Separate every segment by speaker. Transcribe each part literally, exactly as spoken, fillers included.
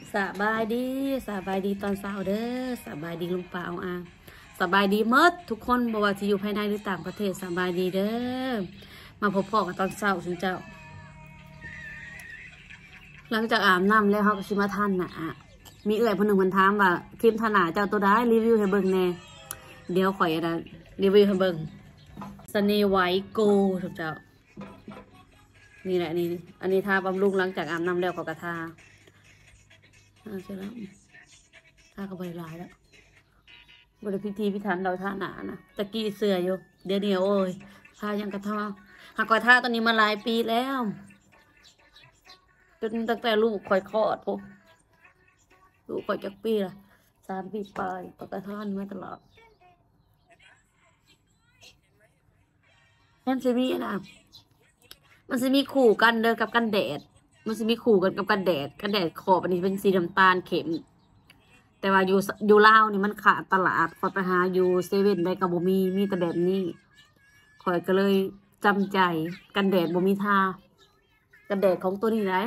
Speaker 1: สบายดีสบายดีตอนเช้าเด้อสบายดีลุงป่าเอาอ่างสบายดีเมดทุกคนบ่ว่าจะอยู่ภายในหรือต่างประเทศสบายดีเด้อมาพบพ่อกันตอนเช้าคุณเจ้าหลังจากอาบน้ำแล้วเขาก็ชิมาท่านน่ะมีเอื่อยคนหนึ่งคนถามว่าครีมทาหนาเจ้าตัวได้รีวิวให้เบิ่งแน่เดี๋ยวข่อยนะรีวิวให้เบิ่งสเนไวท์โกทุกเจ้านี่แหละนี่อันนี้ทาบำรุงหลังจากอาบน้ำแล้วก็กระทาใช่แล้วท่าก็บริลายแล้วบริพิธีพิธันเราท่าหนานะตะกี้เสืออยู่เดี๋ยวเดียวโอ้ยท่ายังกระท่าหากกระท่าตอนนี้มาหลายปีแล้วจนตั้งแต่ลูกคอยคลอดปุ๊บลูกคอยจักปีละสามปีไปก็กระท่านี่มาตลอดนั่นจะมีนะมันจะมีขู่กันเดินกับกันแดดมันจะมีขู่กันกับกันแดดกันแดดขอบอันนี้เป็นสีน้ำตาลเข็มแต่ว่าอยู่อยู่ลาวนี่มันขาดตลาดคอยไปหาอยู่เซเว่นได้กับบ่มีมีแต่แบบนี้คอยก็เลยจำใจกันแดดบ่มีทากันแดดของตัวนี้ไหน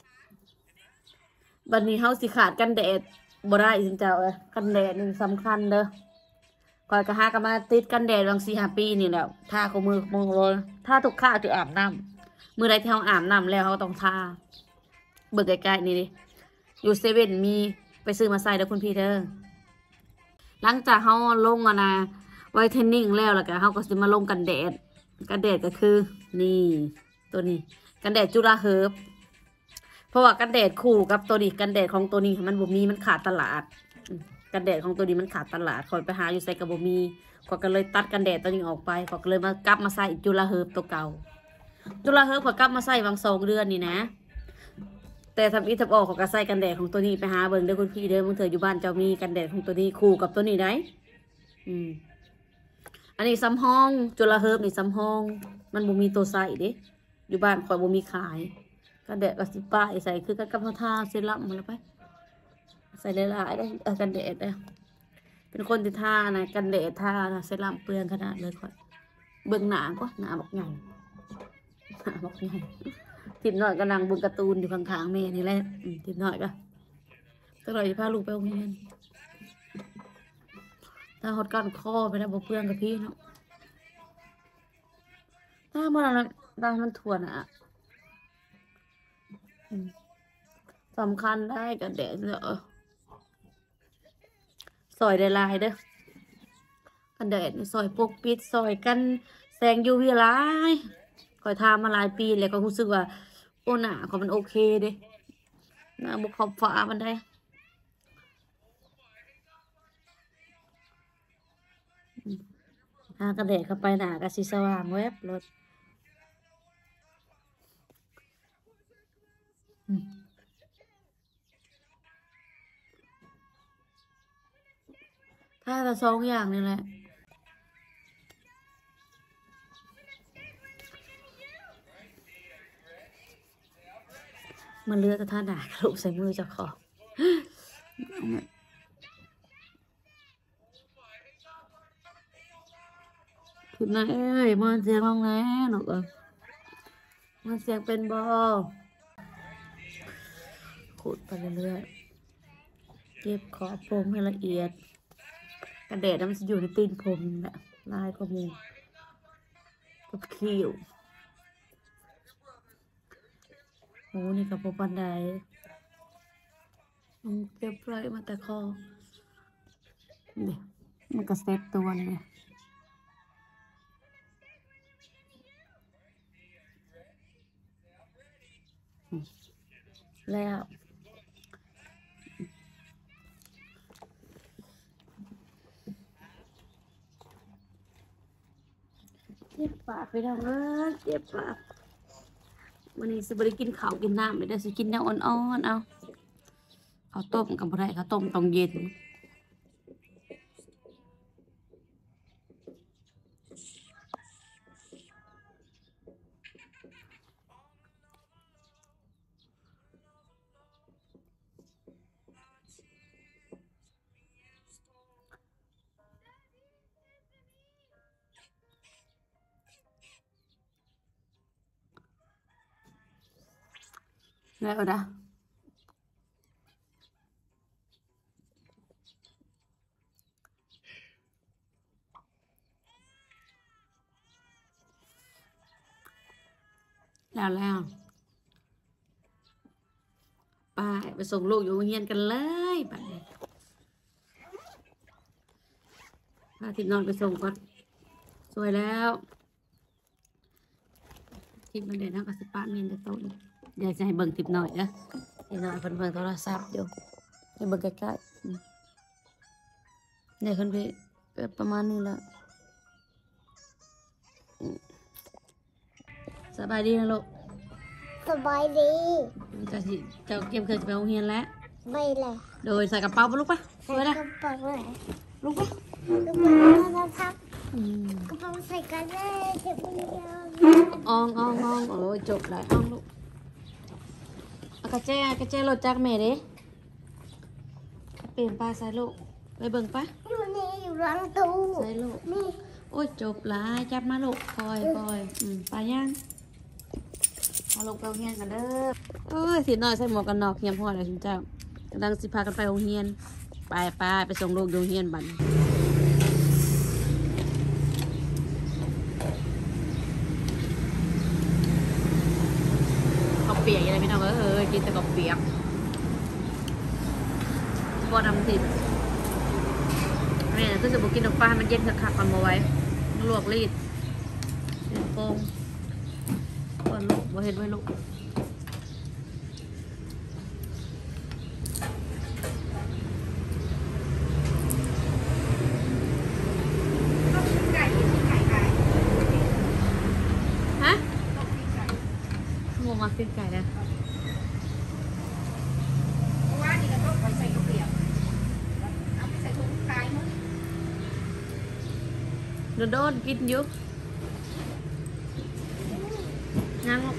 Speaker 1: บัดนี้เฮาสิขาดกันแดดบ่ได้จริงเจ้าเอ้ยกันแดดนี่สำคัญเด้อคอยก็หากันมาติดกันแดดบางสี่ห้าปีนี่แหละทาของมือมือเลยทาทุกข้าวที่อาบน้ำมือใดที่เขาอาบน้ำแล้วเขาต้องทาเบิกใกล้ๆนี่ดิอยู่เซเว่นมีไปซื้อมาใส่เด้อคุณพี่เด้อหลังจากเขาลงอะนะไวท์เทนนิ่งแล้วแล้วก็เขาก็จะมาลงกันแดดกันแดดก็คือนี่ตัวนี้กันแดดจุฬาเฮิร์บเพราะว่ากันแดดคู่กับตัวนี้กันแดดของตัวนี้มันบ่มีมันขาดตลาดกันแดดของตัวนี้มันขาดตลาดคอยไปหาอยู่ใส่กับบ่มีก็ก็เลยตัดกันแดดตัวนี้ออกไปก็เลยมากลับมาใส่จุฬาเฮิร์บตัวเก่าจุฬาเฮิร์บก็กลับมาใส่บางสองเดือนนี่นะแต่ทำอีทับออกเขาก็ใส่กันแดดของตัวนี้ไปหาเบิ่งเด้อคุณพี่เด้อมึงเถอะอยู่บ้านเจ้ามีกันแดดของตัวนี้คู่กับตัวนี้ได้อืมอันนี้ซ้ำห้องจุฬาเฮิร์บนี่ซ้ำห้องมันบ่มีตัวใส่เด้อยู่บ้านคอยบ่มีขายกันแดดก็สิป้ายใส่คือกันกับทาเซรั่มมาแล้วไปใส่หลายๆได้เออกันแดดได้เป็นคนที่ทานะกันแดดทานะเซรั่มเปลืองขนาดเลยคอยเบิ่งหนาก็หนาบอกใหญ่หนาบอกใหญ่ทิมหน่อยกำลังบุญการ์ตูนอยู่ข้างๆแม่นี่แหละทิมหน่อยก็ก็เลยพาลูกไปโรงเรียนถ้าหดก้านคอไปแล้วบ่เปลืองกับพี่เนาะถ้ามันถ้ามันถ่วนอ่ะสำคัญได้กันแดดเนอะซอยได้ลายเด้อกันแดดซอยปกปิดซอยกันแสงยูวีไลท์คอยทามาหลายปีแล้วก็รู้สึกว่าโอ้หนาเขามันโอเคเด้หน้าบุกขอบฟ้ามันได้ทากันแดดเข้าไปหนาก็สีสว่างแวบรถถ้าจะสองอย่างนี่แหละมันเลือดจะท่าด่ากระดูกใส่มือจะขอคุณนายเอ้ยมันเสียงร้องแน่หนูเออมันเสียงเป็นบอขูดไปเรื่อยๆเก็บขอบผมให้ละเอียดกระเด็ดมันจะอยู่ในตีนผมแหละลายก็มีกับคิ้วโอ้นี่กับบันไดมันเก็บไรมาแต่คอนี่มันก็เซ็ตตัวนี่แล้วเจ็บปากไปแล้วเออเจ็บปากวันนี้สิบริกินข้าวกินน้ำไม่ได้สิกินแนวอ่อนๆเอาเอาต้มกับอะไรเขาต้มต้องเย็นแล้วนะแล้วแล้วไปไปส่งลูกอยู่โรงเรียนกันเลยไปพาทิพย์นอนไปส่งก่อนสวยแล้วทิพย์มันเดินทางกับสิป้าเมียนจะโตเลยอยากจะให้เบิ่งทิพย์หน่อยนะทิพย์หน่อยเพิ่นเบิ่งโทรศัพท์อยู่ให้เบิ่งใกล้ๆเนี่ยคนไปประมาณนี้แล้วสบายดีนะลูก
Speaker 2: สบายดี
Speaker 1: จะสิจะเก็บเคยจะไปโรงเรียนแล้ว
Speaker 2: ไม่เลย
Speaker 1: โดยใส่กระเป๋าปะลูกปะ
Speaker 2: ใส่
Speaker 1: เลยนะ
Speaker 2: กระเป๋าเลย
Speaker 1: ลูกปะ
Speaker 2: กระเป๋าแล้วครับกระเป๋าใส่กันเลยเก็บมันยาว
Speaker 1: อองอองอองโอ้ยจบเลยอองลูกเอากระเจ้กระเจ้รถจักรแม่เด้เปลี่ยนปลาใส่ลูกไปเบิ่งปะ
Speaker 2: อยู่นี่อยู่หลังตู้
Speaker 1: ใส่ลูก
Speaker 2: นี่
Speaker 1: โอ้ยจบละจับมาลูกคอยคอยอืมไปยังเอาลงไปโรงเรียนกันเด้อเอ้ยสิน้อยใส่หมวกกันน็อกเฮียมพ่อเลยคุณเจ้ากำลังสิพากันไปโรงเรียนไปไปไปส่งลูกโรงเรียนบัดเขาเปียกยังไงพี่น้องเอ้ยกินแต่ก็เปียกพอทำติดแม่ก็จะบอกกินน้ำปลามันเย็นขักๆกันมาไว้ลวกรีดเห็นโป่งก่อนลูกบ่เห็นไว้ลูกฮะงงมากินไก่แล้วว่านี่ก็ต้องไปใส่กระเปียกเอาไปใส่ถุงไก่มั้งโดนกินอยู่งั้น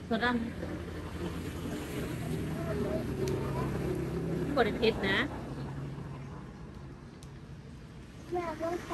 Speaker 1: สดอ่ะบริเพชรนะ
Speaker 2: อยากลองใส่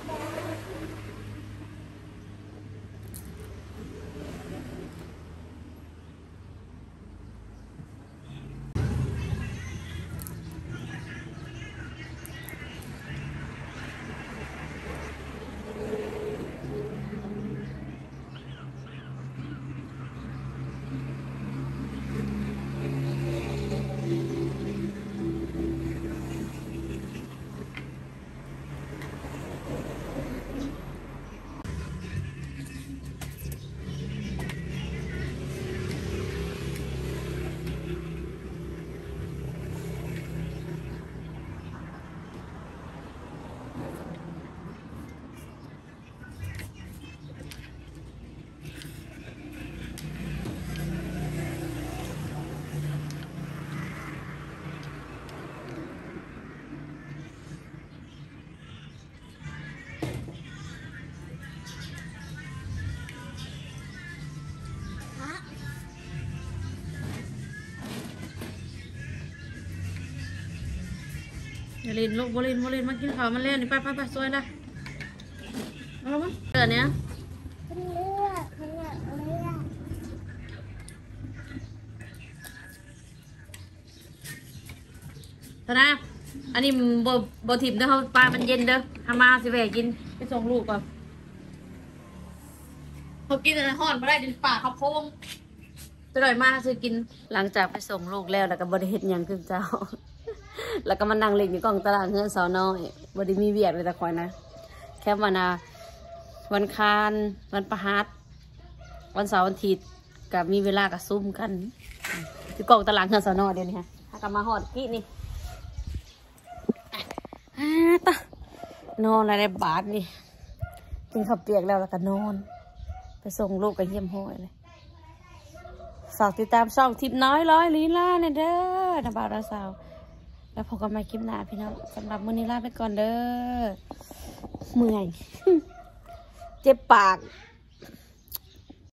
Speaker 1: อย่าเล่นลูกบอลเล่นบอลเล่นมากินข้าวมันเล่นนี่ไปไปไปสวยละเอาละมั้งเดือนเนี้ย
Speaker 2: เลือกเลือกเลือก
Speaker 1: เท่านะอันนี้บบบถิ่มเด้อเขาปลามันเย็นเด้อทำมาสิแหวกกินไปส่งลูกก่อนเขากินอะไรห่อนไม่ได้ดินป่าเขาโค้งจะหน่อยมากซื้อกินหลังจากไปส่งลูกแล้วแล้วก็บริเฮ็ดหยังขึ้นเจ้า แล้วก็มานั่งเล่นอยู่กองตลาดเงินสาวน้อยบริมีเวียดเลยแต่คอยนะแค่วันนะวันคารวันประหัสวันเสาร์วันอาทิตย์กับมีเวลากับซุ่มกันอยู่กองตลาดเงินสาวน้อยเดี๋ยวนี้ฮะถ้ากลับมาหอดกี้นี่อ่าตะนอนอะไรบาทนี่กินข้าวเปียกแล้วแล้วก็นอนไปส่งลูกกับเยี่ยมห้อยเลยฝากติดตามช่องทิพย์น้อยร้อยลีลาเนี่ยเด้อนะบ่าวราสาวแล้วพบกันใหม่คลิปหน้าพี่น้องสำหรับมื้อนี้ลาไปก่อนเด้อเมื่อย เจ็บปาก